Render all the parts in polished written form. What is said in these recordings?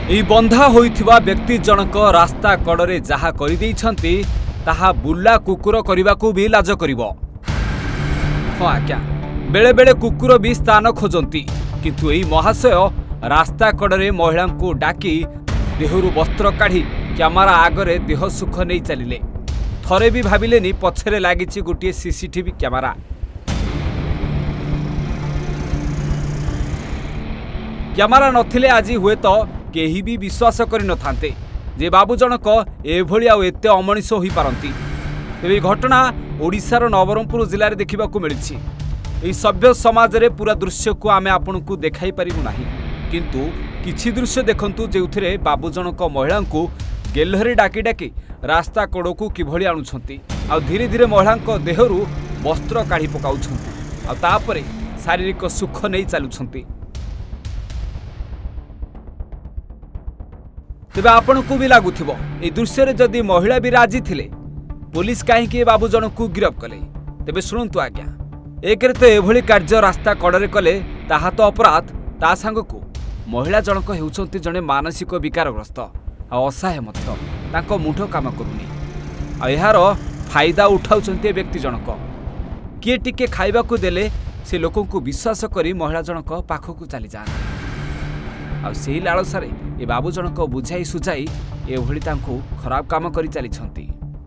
ଏହି ବନ୍ଧା ହୋଇଥିବା ବ୍ୟକ୍ତି ଜଣକ ରାସ୍ତା କଡ଼ରେ ଯାହା କରିଦେଇଛନ୍ତି ତାହା ବୁଲା କୁକୁର କରିବାକୁ ବି ଲାଜ କରିବ। ହଁ ଆଜ୍ଞା, ବେଳେ ବେଳେ କୁକୁର ବି ସ୍ଥାନ ଖୋଜନ୍ତି, କିନ୍ତୁ ଏହି ମହାଶୟ ରାସ୍ତା କଡ଼ରେ ମହିଳାଙ୍କୁ ଡାକି ଦେହରୁ ବସ୍ତ୍ର କାଢ଼ି କ୍ୟାମେରା ଆଗରେ ଦେହ ସୁଖ ନେଇ ଚାଲିଲେ। ଥରେ ବି ଭାବିଲେନି ପଛରେ ଲାଗିଛି ଗୋଟିଏ ସିସିଟିଭି କ୍ୟାମେରା। କ୍ୟାମେରା ନଥିଲେ ଆଜି ହୁଏତ केही भी विश्वास करि नथान्ते जे बाबू जनक एभली आउ एते अमनिष होई पारंती। तेबे घटना ओडिशार नवरंगपुर जिले में देखा मिली। यह सभ्य समाज रे पूरा दृश्य को आमे आपनकु देखाई पारिबु नाही, किंतु किछि दृश्य देखंतु जेउथिरे बाबू जनक महिला को गेल्हरे डाकी डाकी रास्ता कड़कू किभली आणुछंती आ धीरे धीरे महिला देहरु वस्त्र काढ़ी पकाउछंती आ तापरे शारीरिक सुख नहीं चलुछंती। तेबे आपण को भी लगुथिबो ए दृश्य रे जदि महिला भी राजी थिले पुलिस कहीं बाबू जनक को गिरफ कले। तेबे शुणुतु आज्ञा, एक तो एभली कार्य रास्ता कड़े कले ताहा तो अपराध, ता सांग को महिला जनक हेउछंती जने मानसिक विकारग्रस्त आ असहाय मध्य तांको मुंड काम करूनी आ यार फायदा उठाउछंती व्यक्ति जनक। किए टिके खाइबा को देले से लोकन को विश्वास करी महिला जनक पाखकु चली जाते आ सेही लालसारे ए बाबू जनक बुझाई सुझाई एभली तांको खराब काम करी चलीछंती।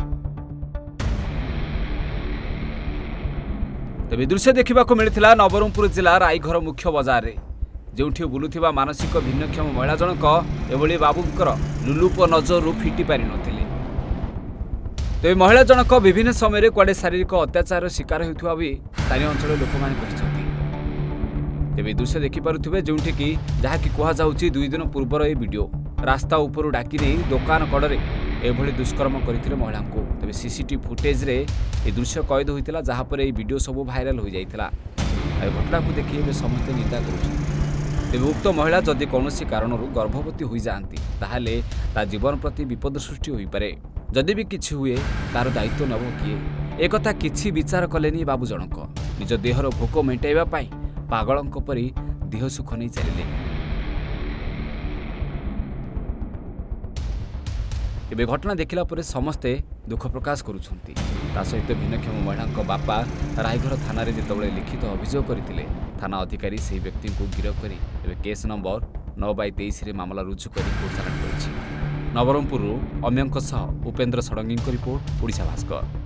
तेबे दृश्य देखा मिलता नवरंगपुर जिला रायघर मुख्य बाजार रे, जोठी बुलुथिबा मानसिक भिन्नक्षम महिला जनक एभली बाबूंकर लुलुप नजर फिटी पारि नथिले। तेबे महिला जनक विभिन्न समय कुआडे शारीरिक अत्याचार शिकार होइथुवा भी स्थानीय अंचल लोक माने कहिसंती। तेबे दृश्य देखिपारुथिबे जोठी कि जहा कि कहा जाउची 2 दिन पूर्वर ए वीडियो रास्ता ऊपर डाकी नहीं दुकान कड़े एभली दुष्कर्म करथिले महिला को। तेबे सीसीटीवी फुटेज रे ए दृश्य कैद होइतिला, जहा पर ए वीडियो सब भाइराल हो जाइतिला। ए घटना को देखि एबे समस्त निंदा करूछन। तेबे उक्त महिला जदि कोनोसी कारणरू गर्भवती होई जांती ताहाले ता जीवन प्रति विपद सृष्टि होई पारे। जदि भी किछि हुए तार दायित्व नबो किए एक कथा किछि विचार कलेनी बाबू जनक। निज देहर भोक मेटाइबा पई पागलंक परी देह सुख नहीं चलिले। एबे घटना देखिला परे समस्ते दुख प्रकाश करुछंती। ता सहित भिन्नक्षम महिला बापा रायघर थाना रे जेतबळे लिखित अभियोग करथिले, थाना अधिकारी से व्यक्ति को गिरफ्त करी एबे केस नंबर 9/23 रे मामला रुजु करी कोर्ट चालान करिछि। नवरंगपुर अम्यंक सह उपेंद्र षडंगी रिपोर्ट, ओडिशा भास्कर।